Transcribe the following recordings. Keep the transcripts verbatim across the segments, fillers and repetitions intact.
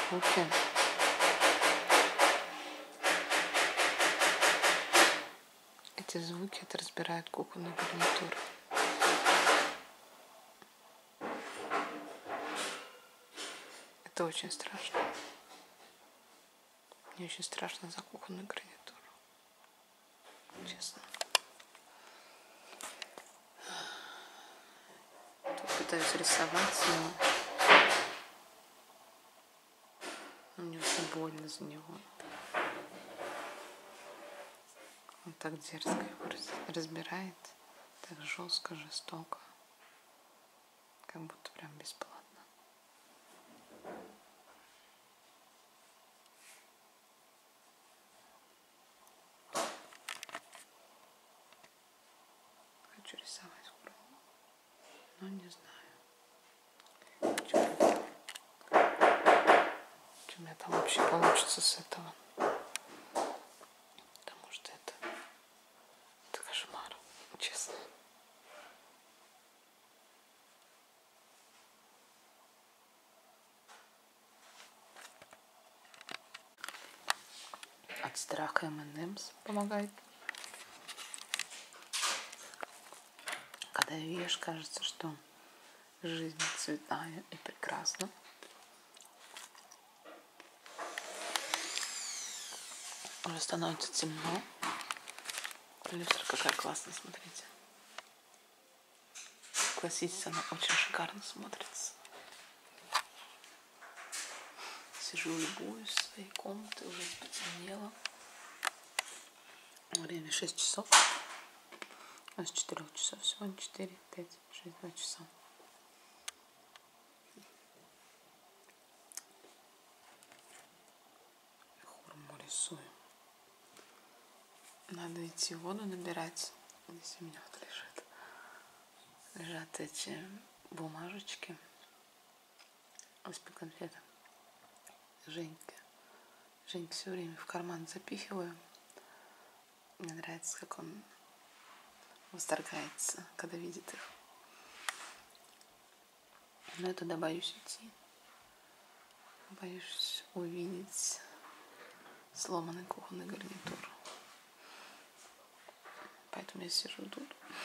звуки. Эти звуки это разбирает кухонный гарнитур. Это очень страшно. Мне очень страшно за кухонную гарнитуру. Честно. Тут пытаюсь рисовать, но мне очень больно за него. Он так дерзко его разбирает, так жестко, жестоко, как будто прям бесплатно. Хочу рисовать кругом, но не знаю, что у меня там вообще получится с этого. Потому что это, это кошмар, честно. От страха эм энд эмс помогает. Когда ее ешь, кажется, что жизнь цветная и прекрасна. Уже становится темно. Люстра какая классная, смотрите. Согласитесь, она очень шикарно смотрится. Сижу, любуюсь в своей комнате, уже потемнело. Время шесть часов. А с четырёх часов сегодня четыре, пять, шесть, два часа. Хурму рисую. Надо идти воду набирать. Здесь у меня вот лежит. Лежат эти бумажечки из-под конфет. Женька. Женька все время в карман запихиваю. Мне нравится, как он восторгается, когда видит их. Но я туда боюсь идти. Боюсь увидеть сломанный кухонный гарнитур. Поэтому я сижу тут.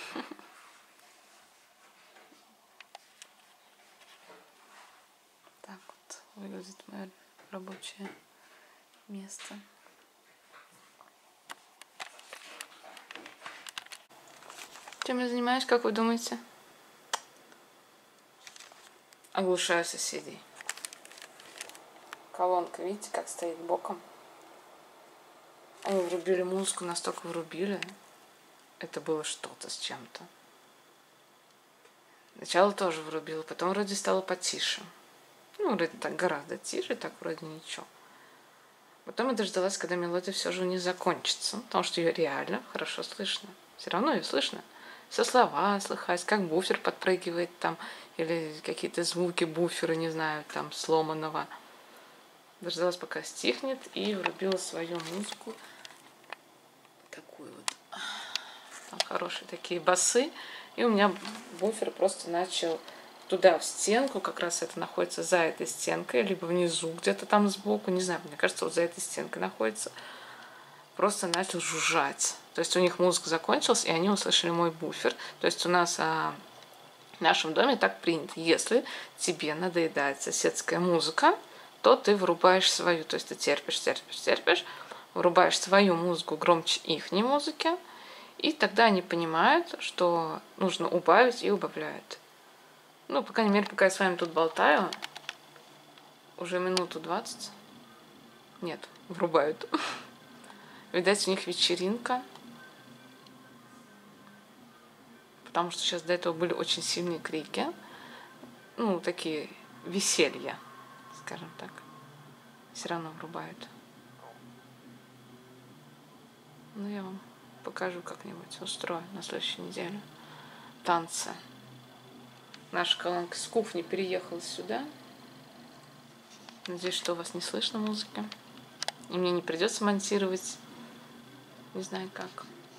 Так вот выглядит мое рабочее место. Чем я занимаюсь, как вы думаете? Оглушаю соседей. Колонка, видите, как стоит боком? Они врубили музыку, настолько врубили. Это было что-то с чем-то. Сначала тоже врубила, потом вроде стало потише. Ну, вроде так гораздо тише, так вроде ничего. Потом я дождалась, когда мелодия все же не закончится, потому что ее реально хорошо слышно. Все равно ее слышно. Все слова слыхать, как буфер подпрыгивает там, или какие-то звуки буфера, не знаю, там, сломанного. Дождалась, пока стихнет, и врубила свою музыку. Такую вот. Там хорошие такие басы. И у меня буфер просто начал туда, в стенку, как раз это находится за этой стенкой, либо внизу, где-то там сбоку, не знаю, мне кажется, вот за этой стенкой находится. Просто начал жужжать. То есть у них музыка закончилась, и они услышали мой буфер. То есть у нас а, в нашем доме так принято. Если тебе надоедает соседская музыка, то ты вырубаешь свою. То есть ты терпишь, терпишь, терпишь, вырубаешь свою музыку громче ихней музыки, и тогда они понимают, что нужно убавить, и убавляют. Ну, по крайней мере, пока я с вами тут болтаю, уже минуту двадцать. Нет, врубают. Видать, у них вечеринка. Потому что сейчас до этого были очень сильные крики. Ну, такие веселья, скажем так. Все равно врубают. Ну, я вам покажу как-нибудь, устрою на следующей неделе. Танцы. Наша колонка с кухни переехала сюда. Надеюсь, что у вас не слышно музыки. И мне не придется монтировать. Не знаю как.